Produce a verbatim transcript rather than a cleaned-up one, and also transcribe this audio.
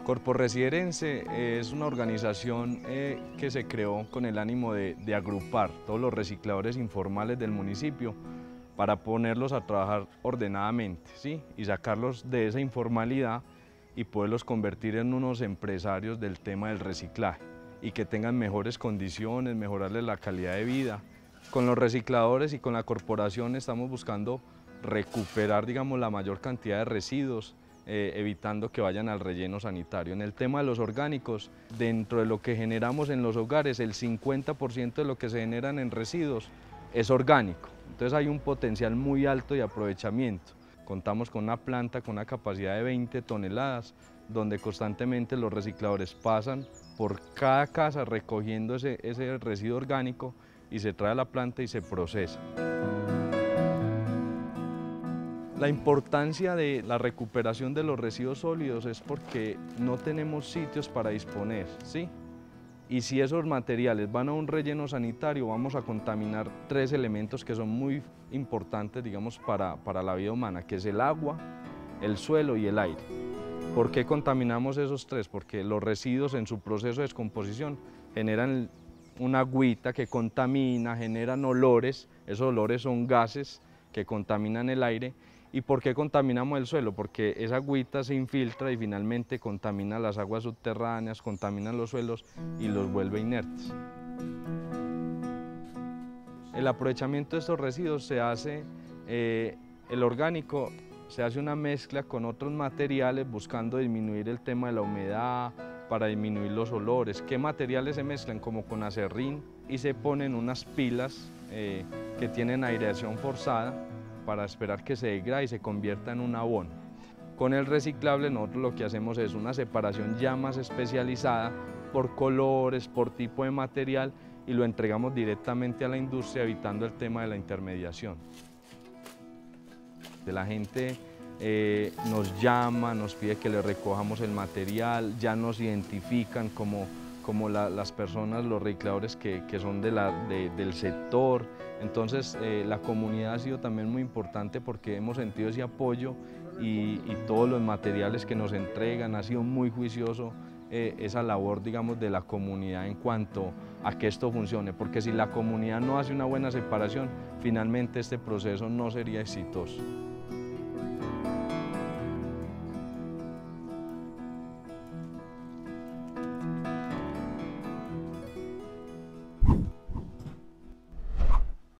Corporesiderense es una organización eh, que se creó con el ánimo de, de agrupar todos los recicladores informales del municipio para ponerlos a trabajar ordenadamente, ¿sí? Y sacarlos de esa informalidad y poderlos convertir en unos empresarios del tema del reciclaje y que tengan mejores condiciones, mejorarles la calidad de vida. Con los recicladores y con la corporación estamos buscando recuperar, digamos, la mayor cantidad de residuos, eh, evitando que vayan al relleno sanitario. En el tema de los orgánicos, dentro de lo que generamos en los hogares, el cincuenta por ciento de lo que se generan en residuos es orgánico. Entonces hay un potencial muy alto de aprovechamiento. Contamos con una planta con una capacidad de veinte toneladas, donde constantemente los recicladores pasan por cada casa recogiendo ese, ese residuo orgánico y se trae a la planta y se procesa. La importancia de la recuperación de los residuos sólidos es porque no tenemos sitios para disponer, ¿sí? Y si esos materiales van a un relleno sanitario, vamos a contaminar tres elementos que son muy importantes, digamos, para, para la vida humana, que es el agua, el suelo y el aire. ¿Por qué contaminamos esos tres? Porque los residuos en su proceso de descomposición generan una agüita que contamina, generan olores, esos olores son gases que contaminan el aire. ¿Y por qué contaminamos el suelo? Porque esa agüita se infiltra y finalmente contamina las aguas subterráneas, contamina los suelos y los vuelve inertes. El aprovechamiento de estos residuos se hace, eh, el orgánico, se hace una mezcla con otros materiales buscando disminuir el tema de la humedad, para disminuir los olores. ¿Qué materiales se mezclan? Como con acerrín, y se ponen unas pilas eh, que tienen aireación forzada para esperar que se degrade y se convierta en un abono. Con el reciclable nosotros lo que hacemos es una separación ya más especializada por colores, por tipo de material, y lo entregamos directamente a la industria evitando el tema de la intermediación. La gente eh, nos llama, nos pide que le recojamos el material, ya nos identifican como, como la, las personas, los recicladores que, que son de la, de, del sector. Entonces eh, la comunidad ha sido también muy importante porque hemos sentido ese apoyo y, y todos los materiales que nos entregan, ha sido muy juicioso eh, esa labor, digamos, de la comunidad en cuanto a que esto funcione, porque si la comunidad no hace una buena separación, finalmente este proceso no sería exitoso.